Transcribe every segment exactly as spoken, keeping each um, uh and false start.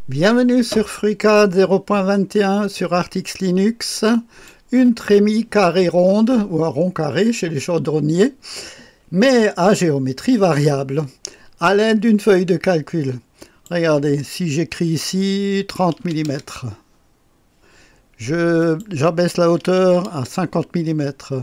Bienvenue sur FreeCAD zéro point vingt et un sur Artix Linux, une trémie carrée ronde ou un rond carré chez les chaudronniers, mais à géométrie variable, à l'aide d'une feuille de calcul. Regardez, si j'écris ici trente millimètres, j'abaisse la hauteur à cinquante millimètres.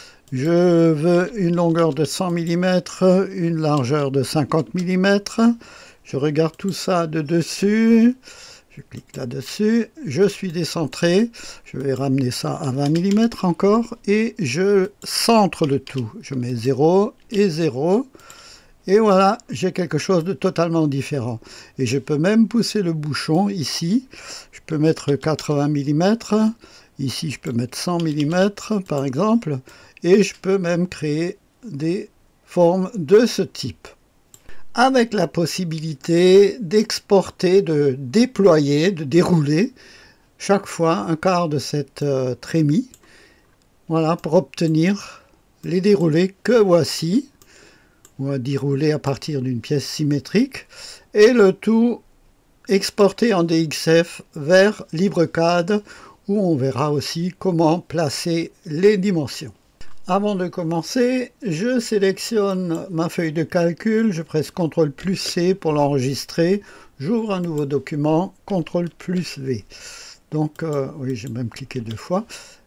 Je veux une longueur de cent millimètres, une largeur de cinquante millimètres. Je regarde tout ça de dessus. Je clique là-dessus. Je suis décentré. Je vais ramener ça à vingt millimètres encore. Et je centre le tout. Je mets zéro et zéro. Et voilà, j'ai quelque chose de totalement différent. Et je peux même pousser le bouchon ici. Je peux mettre quatre-vingts millimètres. Ici, je peux mettre cent millimètres, par exemple. Et je peux même créer des formes de ce type, avec la possibilité d'exporter, de déployer, de dérouler chaque fois un quart de cette euh, trémie. Voilà, pour obtenir les déroulés que voici, ou à dérouler à partir d'une pièce symétrique, et le tout exporté en D X F vers LibreCAD, où on verra aussi comment placer les dimensions. Avant de commencer, je sélectionne ma feuille de calcul, je presse contrôle plus C pour l'enregistrer, j'ouvre un nouveau document, contrôle plus V. Donc, euh, oui, j'ai même cliqué deux fois.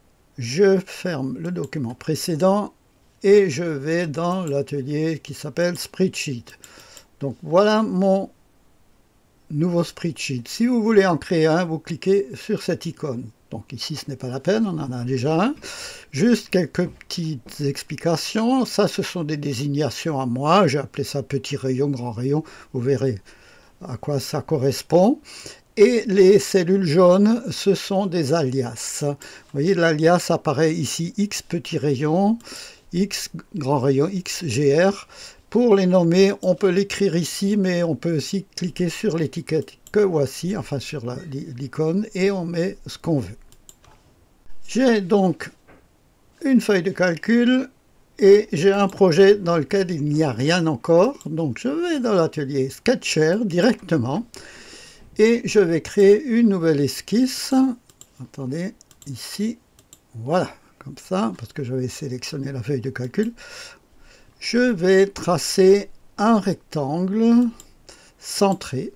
Je ferme le document précédent et je vais dans l'atelier qui s'appelle Spreadsheet. Donc, voilà mon nouveau Spreadsheet. Si vous voulez en créer un, vous cliquez sur cette icône. Donc ici, ce n'est pas la peine, on en a déjà un. Juste quelques petites explications. Ça, ce sont des désignations à moi. J'ai appelé ça petit rayon, grand rayon. Vous verrez à quoi ça correspond. Et les cellules jaunes, ce sont des alias. Vous voyez, l'alias apparaît ici X petit rayon, X grand rayon, X G R. Pour les nommer, on peut l'écrire ici, mais on peut aussi cliquer sur l'étiquette que voici, enfin sur l'icône, et on met ce qu'on veut. J'ai donc une feuille de calcul et j'ai un projet dans lequel il n'y a rien encore. Donc je vais dans l'atelier Sketcher directement et je vais créer une nouvelle esquisse. Attendez, ici, voilà, comme ça, parce que j'avais sélectionné la feuille de calcul. Je vais tracer un rectangle centré.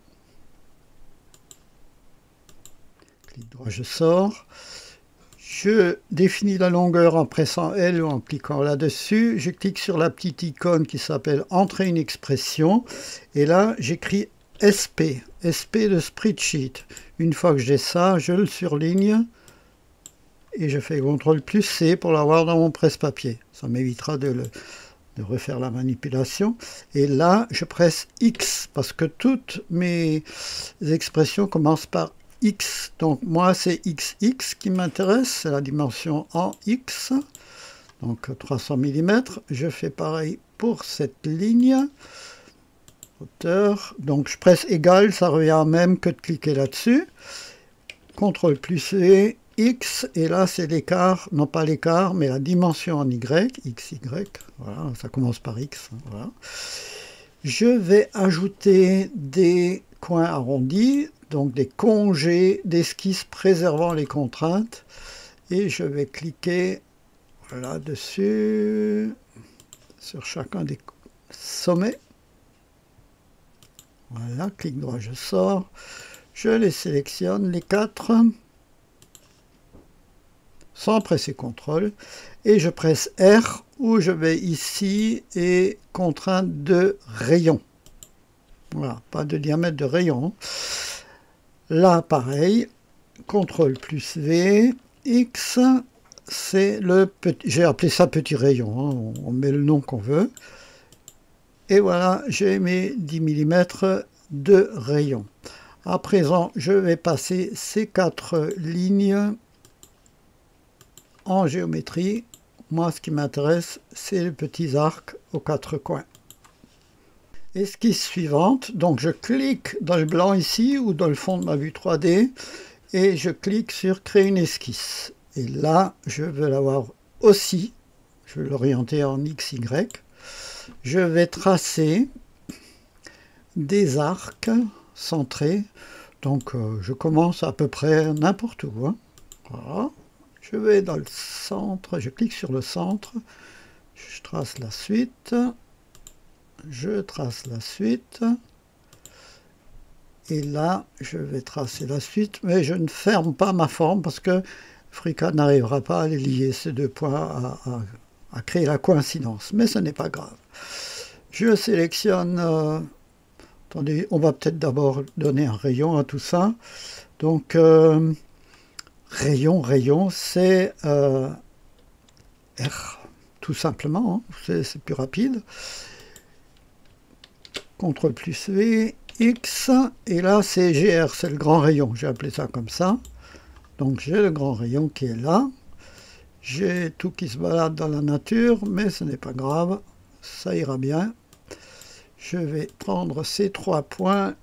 Clic droit, je sors. Je définis la longueur en pressant L ou en cliquant là-dessus. Je clique sur la petite icône qui s'appelle Entrer une expression. Et là, j'écris S P, S P de Spreadsheet. Une fois que j'ai ça, je le surligne. Et je fais contrôle plus C pour l'avoir dans mon presse-papier. Ça m'évitera de le... de refaire la manipulation. Et là, je presse X, parce que toutes mes expressions commencent par X. Donc moi, c'est X X qui m'intéresse, c'est la dimension en X. Donc trois cents millimètres. Je fais pareil pour cette ligne. Hauteur. Donc je presse égal, ça revient même que de cliquer là-dessus. contrôle plus V. X, et là c'est l'écart, non pas l'écart, mais la dimension en Y, X Y, voilà, ça commence par X, voilà. Je vais ajouter des coins arrondis, donc des congés d'esquisse préservant les contraintes, et je vais cliquer là-dessus, sur chacun des sommets. Voilà, clic droit, je sors, je les sélectionne, les quatre, sans presser contrôle, et je presse R, où je vais ici, et contrainte de rayon. Voilà, pas de diamètre de rayon. Là, pareil, contrôle plus V, X, c'est le petit, j'ai appelé ça petit rayon, hein, on, on met le nom qu'on veut. Et voilà, j'ai mes dix millimètres de rayon. À présent, je vais passer ces quatre lignes en géométrie. Moi, ce qui m'intéresse, c'est les petits arcs aux quatre coins. Esquisse suivante. Donc, je clique dans le blanc ici, ou dans le fond de ma vue trois D, et je clique sur Créer une esquisse. Et là, je veux l'avoir aussi. Je vais l'orienter en X Y. Je vais tracer des arcs centrés. Donc euh, je commence à peu près n'importe où. Hein. Voilà. Je vais dans le centre, je clique sur le centre, je trace la suite, je trace la suite, et là je vais tracer la suite, mais je ne ferme pas ma forme parce que FreeCAD n'arrivera pas à les lier, ces deux points, à, à, à créer la coïncidence, mais ce n'est pas grave. Je sélectionne, euh, attendez, on va peut-être d'abord donner un rayon à tout ça. Donc, euh, rayon, rayon, c'est euh, R, tout simplement, hein, c'est plus rapide. contrôle plus V, X, et là c'est G R, c'est le grand rayon, j'ai appelé ça comme ça. Donc j'ai le grand rayon qui est là. J'ai tout qui se balade dans la nature, mais ce n'est pas grave, ça ira bien. Je vais prendre ces trois points,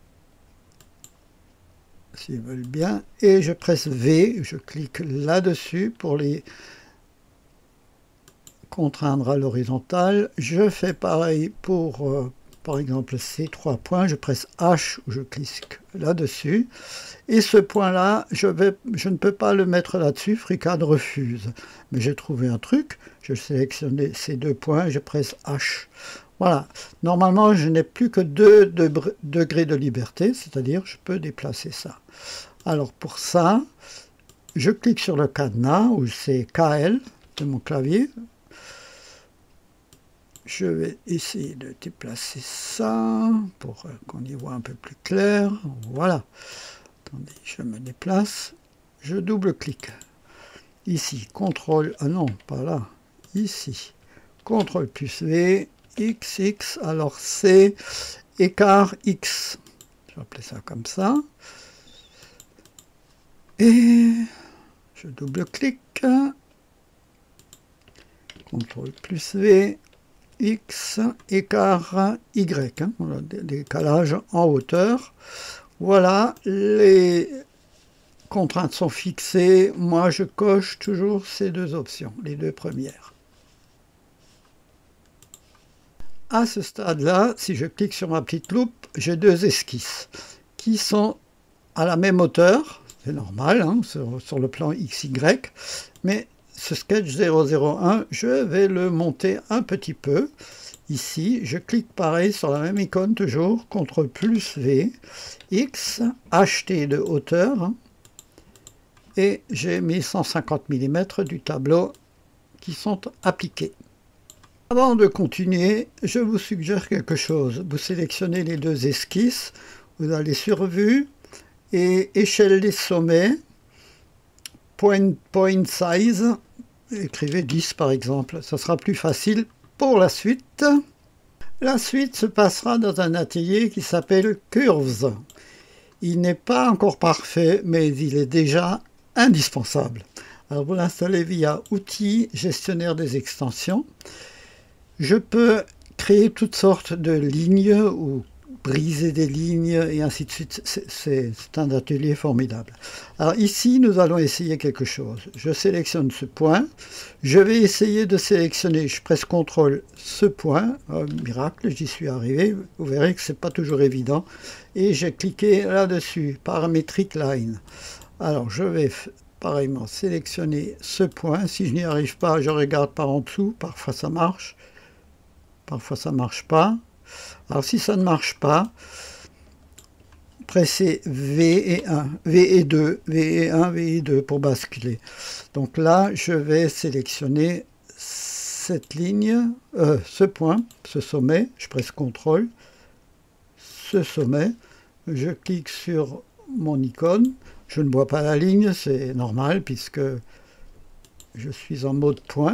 s'ils veulent bien, et je presse V, je clique là-dessus pour les contraindre à l'horizontale. Je fais pareil pour, euh, par exemple, ces trois points, je presse H, je clique là-dessus, et ce point-là, je, vais, je ne peux pas le mettre là-dessus, FreeCAD refuse. Mais j'ai trouvé un truc, je sélectionne ces deux points, je presse H. Voilà, normalement je n'ai plus que deux degrés de liberté, c'est-à-dire je peux déplacer ça. Alors pour ça, je clique sur le cadenas, où c'est K L de mon clavier. Je vais essayer de déplacer ça pour qu'on y voit un peu plus clair. Voilà. Attendez, je me déplace. Je double-clique. Ici, contrôle, ah non, pas là. Ici, contrôle plus V, X, X, alors c'est écart X. Je vais appeler ça comme ça. Et je double-clique. contrôle plus V, X, écart Y, hein, voilà, décalage en hauteur. Voilà, les contraintes sont fixées. Moi, je coche toujours ces deux options, les deux premières. À ce stade-là, si je clique sur ma petite loupe, j'ai deux esquisses qui sont à la même hauteur. C'est normal, hein, sur, sur le plan X Y, mais ce sketch zéro zéro un, je vais le monter un petit peu. Ici, je clique pareil sur la même icône toujours, contrôle plus V, X, H T de hauteur, hein, et j'ai mis cent cinquante millimètres du tableau qui sont appliqués. Avant de continuer, je vous suggère quelque chose. Vous sélectionnez les deux esquisses, vous allez sur Vue et échelle des sommets, point, point size, écrivez dix par exemple, ça sera plus facile pour la suite. La suite se passera dans un atelier qui s'appelle Curves. Il n'est pas encore parfait, mais il est déjà indispensable. Alors vous l'installez via Outils, Gestionnaire des extensions. Je peux créer toutes sortes de lignes ou briser des lignes et ainsi de suite. C'est un atelier formidable. Alors ici, nous allons essayer quelque chose. Je sélectionne ce point. Je vais essayer de sélectionner, je presse contrôle ce point. Oh, miracle, j'y suis arrivé. Vous verrez que ce n'est pas toujours évident. Et j'ai cliqué là-dessus, Parametric Line. Alors je vais pareillement sélectionner ce point. Si je n'y arrive pas, je regarde par en dessous. Parfois ça marche. Parfois ça ne marche pas. Alors si ça ne marche pas, pressez V et un, V et deux, V et un, V et deux pour basculer. Donc là, je vais sélectionner cette ligne, euh, ce point, ce sommet, je presse contrôle, ce sommet, je clique sur mon icône, je ne vois pas la ligne, c'est normal puisque je suis en mode point.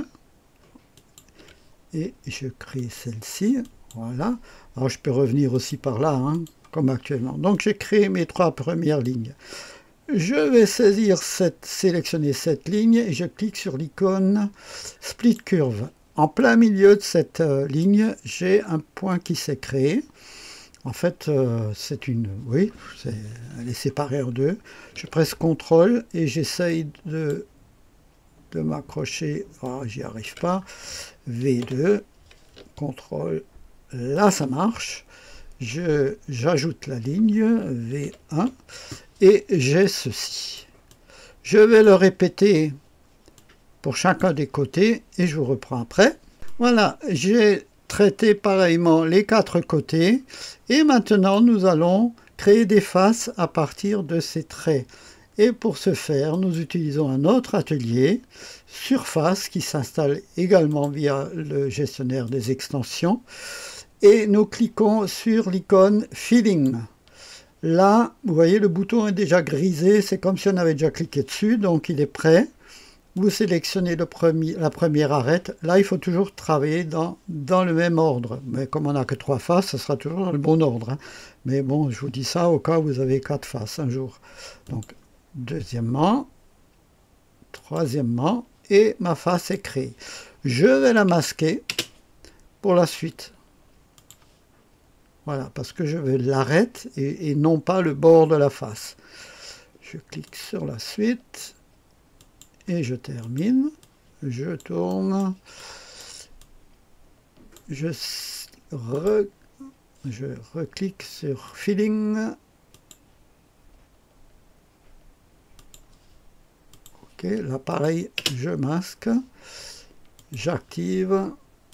Et je crée celle-ci, voilà. Alors je peux revenir aussi par là, hein, comme actuellement. Donc j'ai créé mes trois premières lignes. Je vais saisir cette, sélectionner cette ligne et je clique sur l'icône Split Curve. En plein milieu de cette euh, ligne, j'ai un point qui s'est créé. En fait, euh, c'est une, oui, elle est séparée en deux. Je presse contrôle et j'essaye de de m'accrocher, oh, j'y arrive pas, V deux, contrôle, là ça marche, j'ajoute la ligne V un et j'ai ceci. Je vais le répéter pour chacun des côtés et je vous reprends après. Voilà, j'ai traité pareillement les quatre côtés et maintenant nous allons créer des faces à partir de ces traits. Et pour ce faire, nous utilisons un autre atelier, Surface, qui s'installe également via le gestionnaire des extensions. Et nous cliquons sur l'icône Filling. Là, vous voyez, le bouton est déjà grisé, c'est comme si on avait déjà cliqué dessus, donc il est prêt. Vous sélectionnez le premier, la première arête. Là, il faut toujours travailler dans, dans le même ordre. Mais comme on n'a que trois faces, ce sera toujours dans le bon ordre. Hein. Mais bon, je vous dis ça au cas où vous avez quatre faces un jour. Donc, deuxièmement, troisièmement, et ma face est créée. Je vais la masquer pour la suite. Voilà, parce que je veux l'arête et, et non pas le bord de la face. Je clique sur la suite et je termine. Je tourne. Je, re, je reclique sur Filling. Ok, là pareil, je masque. J'active.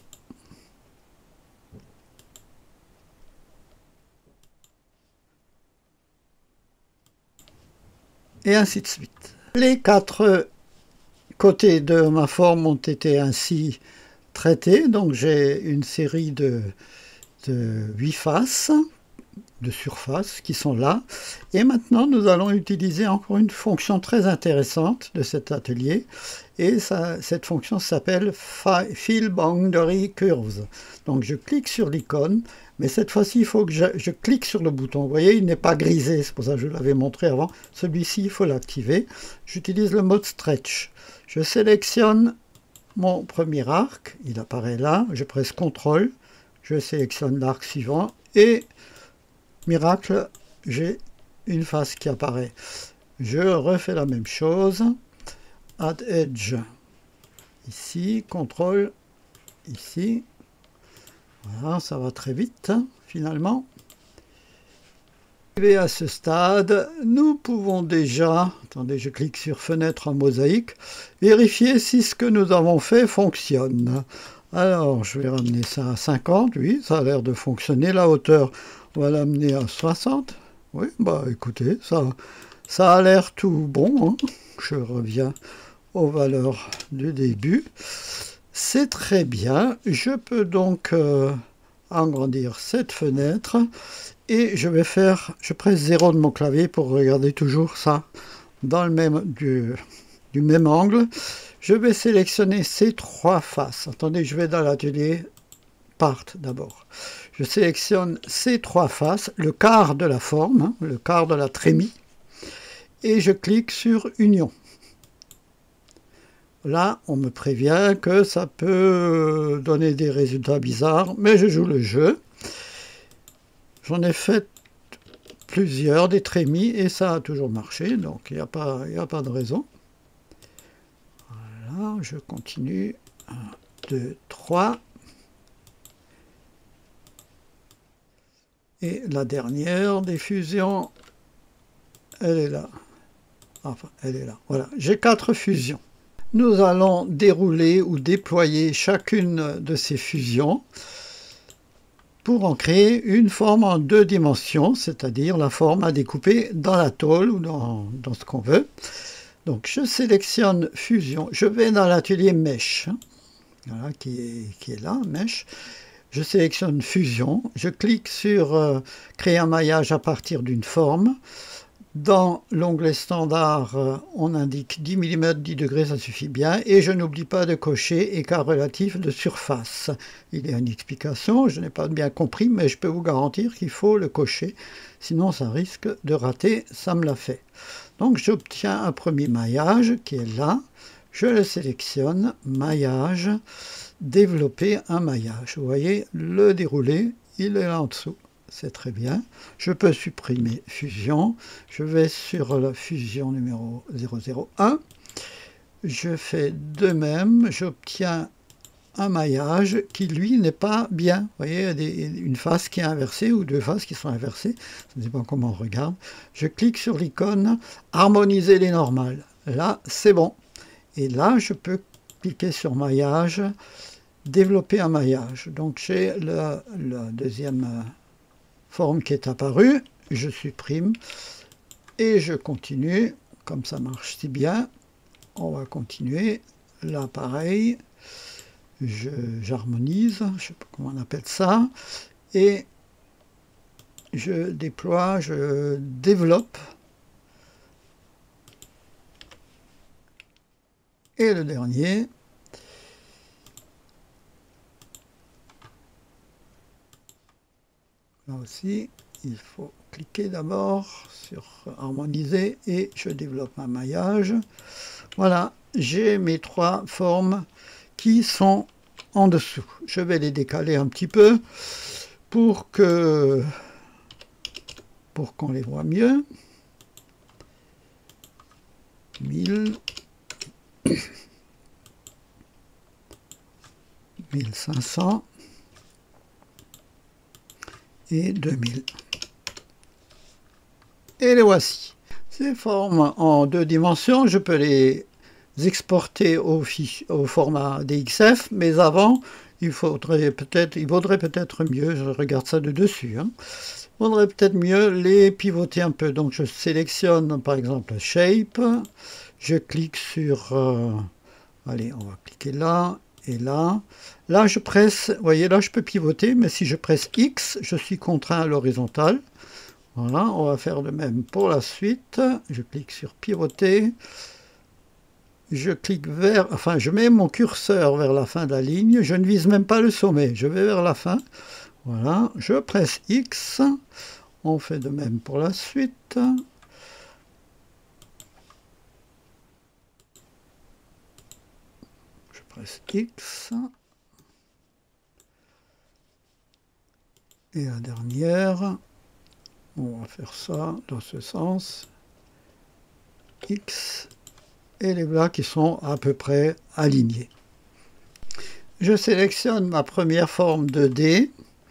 Et ainsi de suite. Les quatre côtés de ma forme ont été ainsi traités. Donc j'ai une série de, de huit faces de surface qui sont là. Et maintenant, nous allons utiliser encore une fonction très intéressante de cet atelier. Et ça, cette fonction s'appelle Fill Boundary Curves. Donc je clique sur l'icône. Mais cette fois-ci, il faut que je, je clique sur le bouton. Vous voyez, il n'est pas grisé, c'est pour ça que je l'avais montré avant. Celui-ci, il faut l'activer. J'utilise le mode Stretch. Je sélectionne mon premier arc, il apparaît là. Je presse contrôle, je sélectionne l'arc suivant. Et, miracle, j'ai une face qui apparaît. Je refais la même chose. Add Edge, ici, contrôle, ici. Voilà, ça va très vite, hein, finalement. Et à ce stade, nous pouvons déjà, attendez, je clique sur Fenêtre en mosaïque, vérifier si ce que nous avons fait fonctionne. Alors, je vais ramener ça à cinquante, oui, ça a l'air de fonctionner. La hauteur, on va l'amener à soixante. Oui, bah écoutez, ça, ça a l'air tout bon. Hein. Je reviens aux valeurs du début. C'est très bien. Je peux donc euh, agrandir cette fenêtre et je vais faire, je presse zéro de mon clavier pour regarder toujours ça dans le même, du, du même angle. Je vais sélectionner ces trois faces. Attendez, je vais dans l'atelier Part d'abord. Je sélectionne ces trois faces, le quart de la forme, hein, le quart de la trémie, et je clique sur Union. Là, on me prévient que ça peut donner des résultats bizarres, mais je joue le jeu. J'en ai fait plusieurs, des trémies, et ça a toujours marché, donc il n'y a pas, il n'y a pas de raison. Voilà, je continue. un, deux, trois. Et la dernière des fusions, elle est là. Enfin, elle est là. Voilà, j'ai quatre fusions. Nous allons dérouler ou déployer chacune de ces fusions pour en créer une forme en deux dimensions, c'est-à-dire la forme à découper dans la tôle ou dans, dans ce qu'on veut. Donc je sélectionne fusion, je vais dans l'atelier Mesh, voilà, qui est, qui est là, Mesh. Je sélectionne fusion, je clique sur euh, créer un maillage à partir d'une forme. Dans l'onglet standard, on indique dix millimètres, dix degrés, ça suffit bien. Et je n'oublie pas de cocher écart relatif de surface. Il y a une explication, je n'ai pas bien compris, mais je peux vous garantir qu'il faut le cocher. Sinon, ça risque de rater, ça me l'a fait. Donc, j'obtiens un premier maillage qui est là. Je le sélectionne, maillage, développer un maillage. Vous voyez, le déroulé, il est là en dessous. C'est très bien. Je peux supprimer fusion. Je vais sur la fusion numéro zéro zéro un. Je fais de même. J'obtiens un maillage qui, lui, n'est pas bien. Vous voyez, il y a des, une face qui est inversée ou deux faces qui sont inversées. Je ne sais pas comment on regarde. Je clique sur l'icône « Harmoniser les normales ». Là, c'est bon. Et là, je peux cliquer sur « Maillage », développer un maillage. Donc, j'ai la deuxième forme qui est apparue. Je supprime et je continue. Comme ça marche si bien, on va continuer. Là, pareil. J'harmonise, je ne sais pas comment on appelle ça, et je déploie, je développe, et le dernier, là aussi, il faut cliquer d'abord sur harmoniser, et je développe un maillage. Voilà, j'ai mes trois formes qui sont en dessous. Je vais les décaler un petit peu pour que pour qu'on les voit mieux. mille, mille cinq cents et deux mille. Et les voici. Ces formes en deux dimensions, je peux les exporter au, fichier, au format D X F, mais avant, il faudrait peut-être, il vaudrait peut-être mieux, je regarde ça de dessus, hein, il vaudrait peut-être mieux les pivoter un peu. Donc je sélectionne par exemple Shape, je clique sur, euh, allez, on va cliquer là et là. Là je presse, vous voyez là je peux pivoter, mais si je presse X, je suis contraint à l'horizontale. Voilà, on va faire de même pour la suite. Je clique sur pivoter. Je clique vers, enfin je mets mon curseur vers la fin de la ligne, je ne vise même pas le sommet, je vais vers la fin, voilà, je presse X, on fait de même pour la suite, je presse X, et la dernière, on va faire ça dans ce sens, X, et les bras qui sont à peu près alignés. Je sélectionne ma première forme de D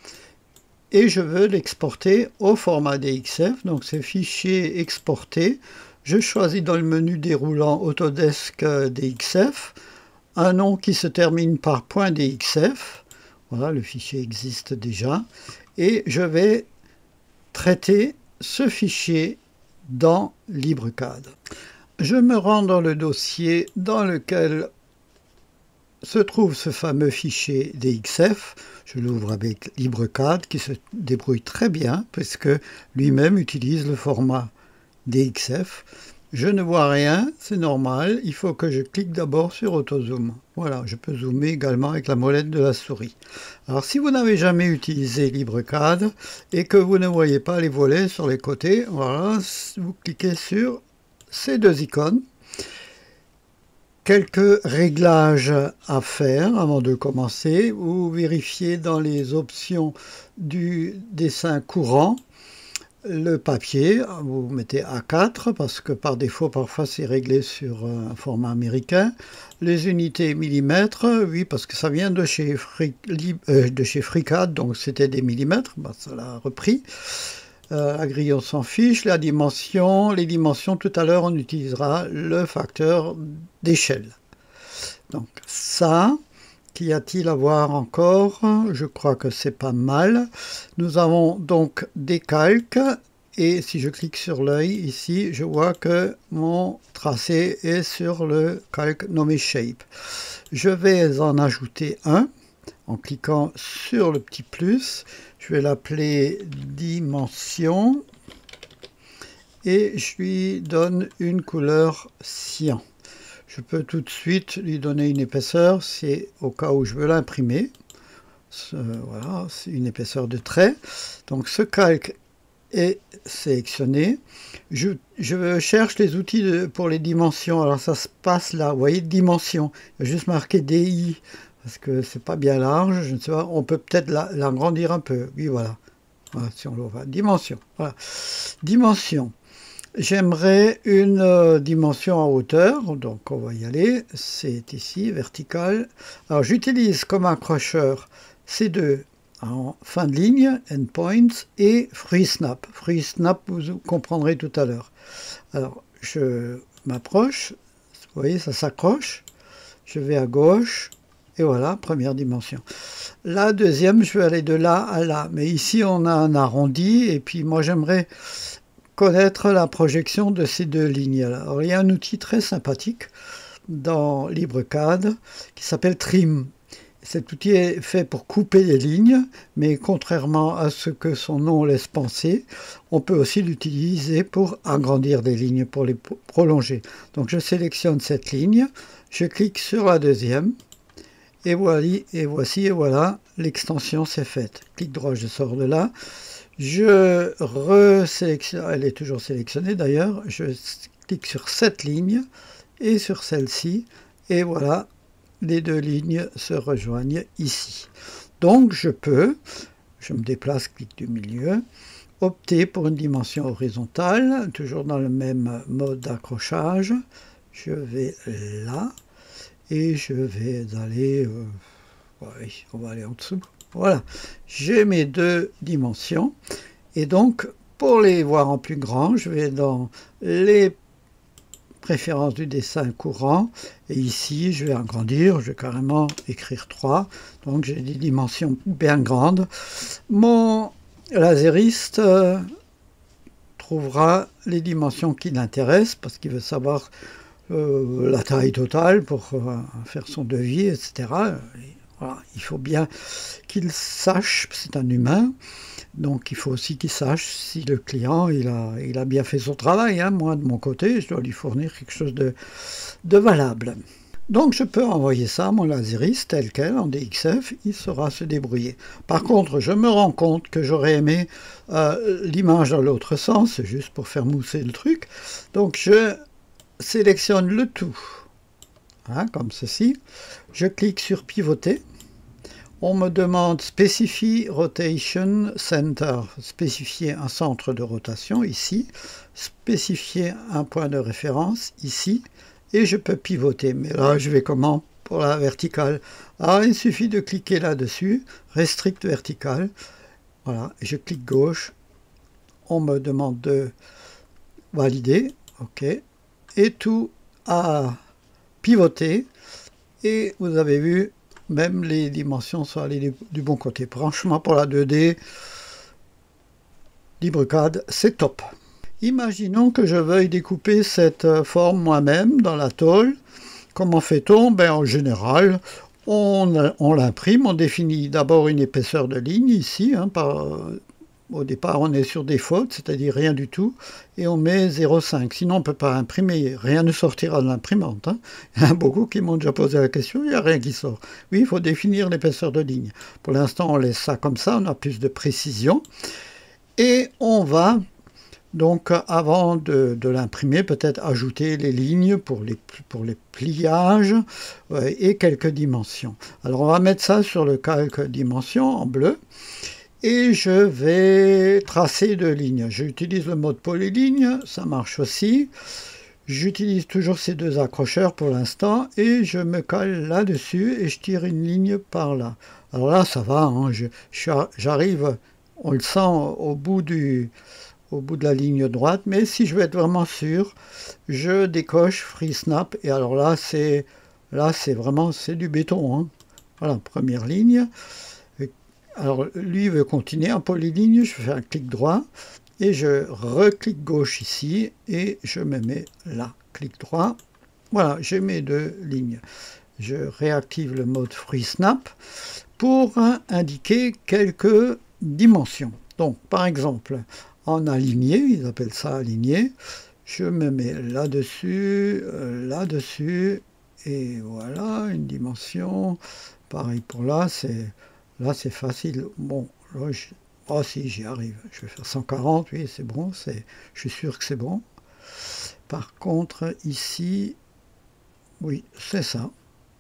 et je veux l'exporter au format D X F. Donc c'est fichier exporter. Je choisis dans le menu déroulant Autodesk D X F un nom qui se termine par .dxf. Voilà, le fichier existe déjà. Et je vais traiter ce fichier dans LibreCAD. Je me rends dans le dossier dans lequel se trouve ce fameux fichier D X F. Je l'ouvre avec LibreCAD qui se débrouille très bien puisque lui-même utilise le format D X F. Je ne vois rien, c'est normal, il faut que je clique d'abord sur AutoZoom. Voilà, je peux zoomer également avec la molette de la souris. Alors si vous n'avez jamais utilisé LibreCAD et que vous ne voyez pas les volets sur les côtés, voilà, vous cliquez sur ces deux icônes. Quelques réglages à faire avant de commencer. Vous vérifiez dans les options du dessin courant le papier, vous mettez A quatre parce que par défaut parfois c'est réglé sur un format américain. Les unités millimètres, oui parce que ça vient de chez, Free, euh, de chez FreeCAD, donc c'était des millimètres, bah, ça l'a repris. Euh, la grille on s'en fiche, la dimension, les dimensions tout à l'heure on utilisera le facteur d'échelle. Donc ça, qu'y a-t-il à voir encore? Je crois que c'est pas mal. Nous avons donc des calques et si je clique sur l'œil ici, je vois que mon tracé est sur le calque nommé Shape. Je vais en ajouter un en cliquant sur le petit plus. Je vais l'appeler Dimension et je lui donne une couleur cyan. Je peux tout de suite lui donner une épaisseur, c'est au cas où je veux l'imprimer. Voilà, c'est une épaisseur de trait. Donc ce calque est sélectionné. Je, je cherche les outils de, pour les dimensions. Alors ça se passe là, vous voyez, dimension. Il y a juste marqué D I, parce que c'est pas bien large. Je ne sais pas, on peut peut-être l'agrandir un peu. Oui, voilà. Voilà, si on le voit. Dimension. Voilà. Dimension. J'aimerais une euh, dimension en hauteur, donc on va y aller, c'est ici, vertical. Alors j'utilise comme accrocheur ces deux en fin de ligne, endpoints, et FreeSnap. FreeSnap, vous comprendrez tout à l'heure. Alors je m'approche, vous voyez, ça s'accroche, je vais à gauche, et voilà, première dimension. La deuxième, je vais aller de là à là, mais ici on a un arrondi, et puis moi j'aimerais connaître la projection de ces deux lignes. Alors, il y a un outil très sympathique dans LibreCAD qui s'appelle Trim. Cet outil est fait pour couper les lignes, mais contrairement à ce que son nom laisse penser, on peut aussi l'utiliser pour agrandir des lignes, pour les prolonger. Donc je sélectionne cette ligne, je clique sur la deuxième, et, voilà, et voici, et voilà, l'extension s'est faite. Clic droit, je sors de là. Je resélectionne, elle est toujours sélectionnée d'ailleurs, je clique sur cette ligne et sur celle-ci, et voilà, les deux lignes se rejoignent ici. Donc je peux, je me déplace, clic du milieu, opter pour une dimension horizontale, toujours dans le même mode d'accrochage. Je vais là, et je vais aller, euh, oui, on va aller en dessous. Voilà, j'ai mes deux dimensions, et donc pour les voir en plus grand, je vais dans les préférences du dessin courant, et ici je vais agrandir, je vais carrément écrire trois, donc j'ai des dimensions bien grandes. Mon laseriste euh, trouvera les dimensions qui l'intéressent, parce qu'il veut savoir euh, la taille totale pour euh, faire son devis, et cetera. Voilà, il faut bien qu'il sache, c'est un humain, donc il faut aussi qu'il sache si le client il a, il a bien fait son travail. Hein. Moi, de mon côté, je dois lui fournir quelque chose de, de valable. Donc je peux envoyer ça à mon laseriste tel quel, en D X F, il saura se débrouiller. Par contre, je me rends compte que j'aurais aimé euh, l'image dans l'autre sens, juste pour faire mousser le truc. Donc je sélectionne le tout, hein, comme ceci. Je clique sur pivoter. On me demande Specify Rotation Center, spécifier un centre de rotation ici, spécifier un point de référence ici, et je peux pivoter. Mais là, je vais comment pour la verticale? Alors, il suffit de cliquer là-dessus, Restrict Vertical, voilà, je clique gauche, on me demande de valider, ok, et tout a pivoté, et vous avez vu, même les dimensions sont allées du, du bon côté. Franchement, pour la deux D, LibreCAD, c'est top. Imaginons que je veuille découper cette forme moi-même dans la tôle. Comment fait-on? Ben, en général, on, on l'imprime, on définit d'abord une épaisseur de ligne ici. Hein, par, au départ, on est sur des fautes, c'est-à-dire rien du tout, et on met zéro virgule cinq. Sinon, on ne peut pas imprimer, rien ne sortira de l'imprimante. Hein. Il y en a beaucoup qui m'ont déjà posé la question, il n'y a rien qui sort. Oui, il faut définir l'épaisseur de ligne. Pour l'instant, on laisse ça comme ça, on a plus de précision. Et on va, donc, avant de, de l'imprimer, peut-être ajouter les lignes pour les, pour les pliages ouais, et quelques dimensions. Alors, on va mettre ça sur le calque dimension en bleu. Et je vais tracer deux lignes. J'utilise le mode polyligne, ça marche aussi. J'utilise toujours ces deux accrocheurs pour l'instant et je me colle là-dessus et je tire une ligne par là. Alors là, ça va, hein, j'arrive, on le sent au bout, du, au bout de la ligne droite, mais si je veux être vraiment sûr, je décoche FreeSnap et alors là, c'est là c'est vraiment c'est du béton. Hein. Voilà, première ligne. Alors, lui veut continuer en polyligne, je fais un clic droit, et je reclique gauche ici, et je me mets là, clic droit. Voilà, j'ai mes deux lignes. Je réactive le mode FreeSnap pour indiquer quelques dimensions. Donc, par exemple, en aligné, ils appellent ça aligné, je me mets là-dessus, euh, là-dessus, et voilà, une dimension. Pareil pour là, c'est... Là, c'est facile. Bon, là, je... oh, si, j'y arrive. Je vais faire cent quarante, oui, c'est bon. C'est... Je suis sûr que c'est bon. Par contre, ici, oui, c'est ça.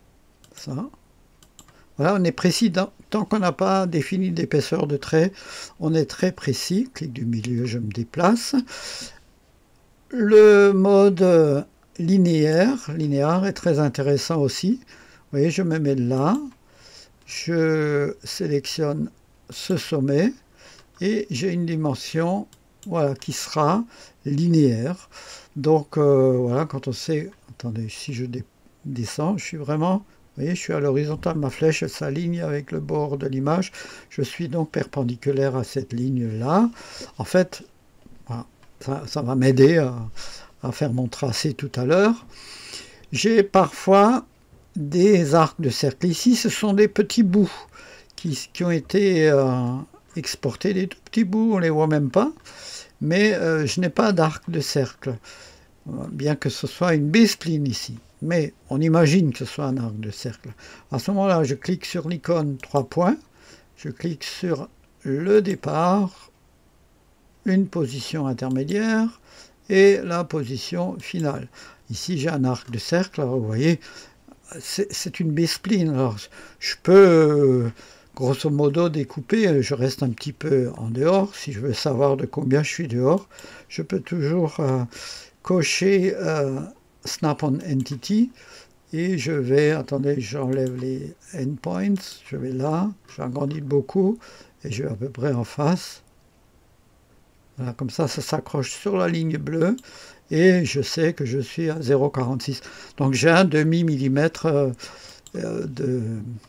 Ça. Voilà, on est précis. Dans... Tant qu'on n'a pas défini d'épaisseur de trait, on est très précis. Clic du milieu, je me déplace. Le mode linéaire, linéaire est très intéressant aussi. Vous voyez, je me mets là, je sélectionne ce sommet et j'ai une dimension, voilà, qui sera linéaire. Donc euh, voilà, quand on sait, attendez, si je descends, je suis vraiment, vous voyez, je suis à l'horizontale, ma flèche s'aligne avec le bord de l'image, je suis donc perpendiculaire à cette ligne-là. En fait, voilà, ça, ça va m'aider à, à faire mon tracé tout à l'heure. J'ai parfois des arcs de cercle. Ici, ce sont des petits bouts qui, qui ont été euh, exportés, des tout petits bouts, on ne les voit même pas, mais euh, je n'ai pas d'arc de cercle, bien que ce soit une B-spline ici. Mais on imagine que ce soit un arc de cercle. À ce moment-là, je clique sur l'icône trois points, je clique sur le départ, une position intermédiaire et la position finale. Ici, j'ai un arc de cercle, alors vous voyez, c'est une B-spline. Alors, je peux, euh, grosso modo, découper, je reste un petit peu en dehors. Si je veux savoir de combien je suis dehors, je peux toujours euh, cocher euh, Snap on Entity et je vais, attendez, j'enlève les endpoints, je vais là, j'agrandis beaucoup et je vais à peu près en face. Voilà, comme ça, ça s'accroche sur la ligne bleue et je sais que je suis à zéro virgule quarante-six. Donc j'ai un demi-millimètre euh, de...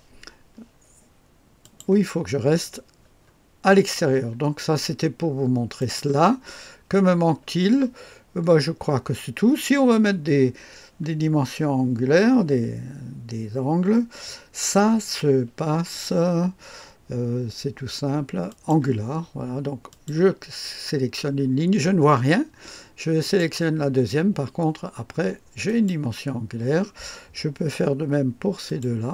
où il faut que je reste à l'extérieur. Donc ça, c'était pour vous montrer cela. Que me manque-t-il? Ben, je crois que c'est tout. Si on veut mettre des, des dimensions angulaires, des, des angles, ça se passe... Euh, c'est tout simple, angular, voilà, donc je sélectionne une ligne, je ne vois rien, je sélectionne la deuxième, par contre, après, j'ai une dimension angulaire, je peux faire de même pour ces deux-là,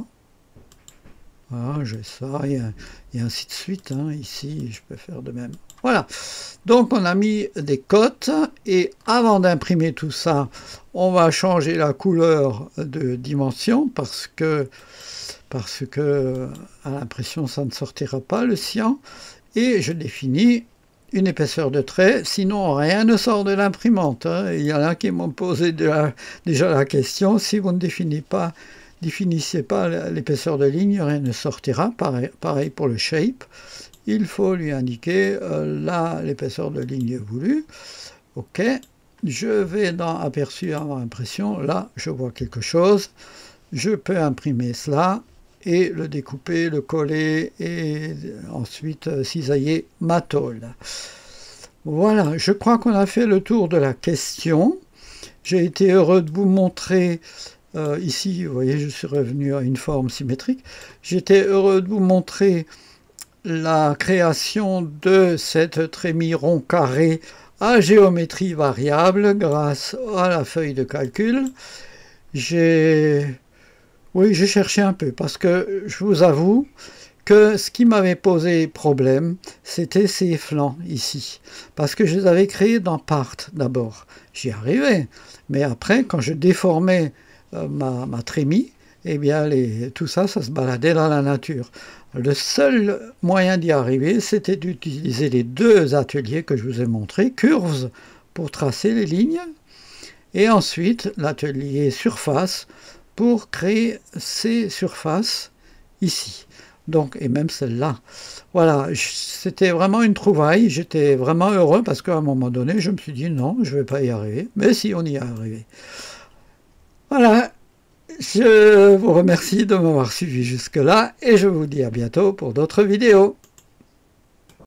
voilà, j'ai ça, et, et ainsi de suite, hein. Ici, je peux faire de même. Voilà, donc on a mis des cotes, et avant d'imprimer tout ça, on va changer la couleur de dimension, parce que parce que à l'impression ça ne sortira pas le cyan, et je définis une épaisseur de trait, sinon rien ne sort de l'imprimante, hein. Il y en a qui m'ont posé de la, déjà la question, si vous ne définissez pas, définissez pas l'épaisseur de ligne, rien ne sortira. Pareil, pareil pour le shape, il faut lui indiquer euh, là l'épaisseur de ligne voulue. Ok, je vais dans aperçu avant impression, là je vois quelque chose, je peux imprimer cela et le découper, le coller et ensuite cisailler ma tôle. Voilà, je crois qu'on a fait le tour de la question. J'ai été heureux de vous montrer, euh, ici, vous voyez, je suis revenu à une forme symétrique. J'étais heureux de vous montrer la création de cette trémie rond carré à géométrie variable grâce à la feuille de calcul. J'ai... Oui, j'ai cherché un peu, parce que je vous avoue que ce qui m'avait posé problème, c'était ces flancs ici. Parce que je les avais créés dans Part d'abord. J'y arrivais, mais après, quand je déformais euh, ma, ma trémie, eh bien, les, tout ça, ça se baladait dans la nature. Le seul moyen d'y arriver, c'était d'utiliser les deux ateliers que je vous ai montrés, Curves, pour tracer les lignes, et ensuite l'atelier Surface, pour créer ces surfaces ici. Donc, et même celle-là. Voilà, c'était vraiment une trouvaille. J'étais vraiment heureux parce qu'à un moment donné, je me suis dit non, je ne vais pas y arriver. Mais si, on y est arrivé. Voilà, je vous remercie de m'avoir suivi jusque-là et je vous dis à bientôt pour d'autres vidéos.